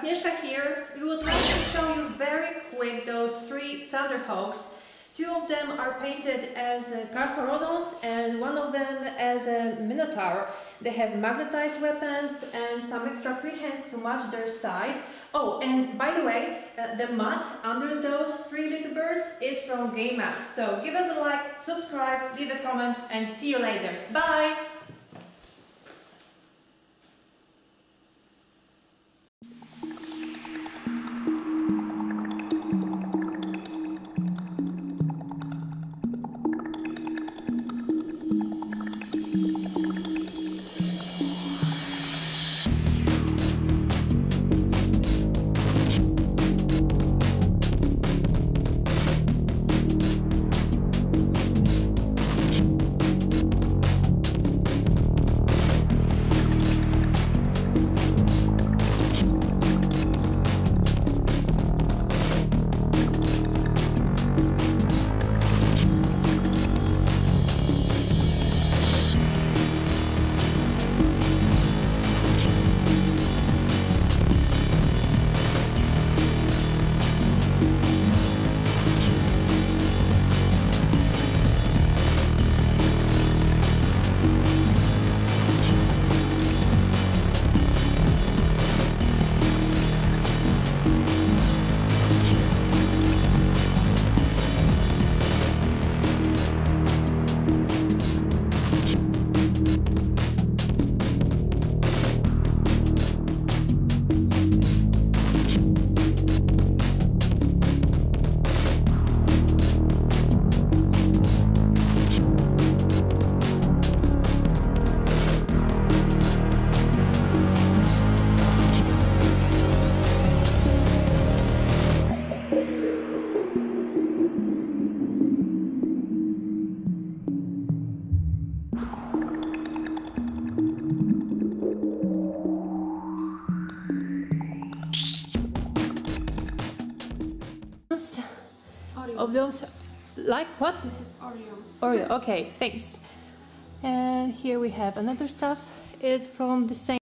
Agnieszka here. We would like to show you very quick those 3 Thunderhawks. 2 of them are painted as Carcharodons and one of them as a Minotaur. They have magnetized weapons and some extra free hands to match their size. Oh, and by the way, the mud under those 3 little birds is from Game Mat. So give us a like, subscribe, leave a comment, and see you later. Bye! Of those, like what? This is Oreo. Oreo, okay, thanks. And here we have another stuff. It's from the same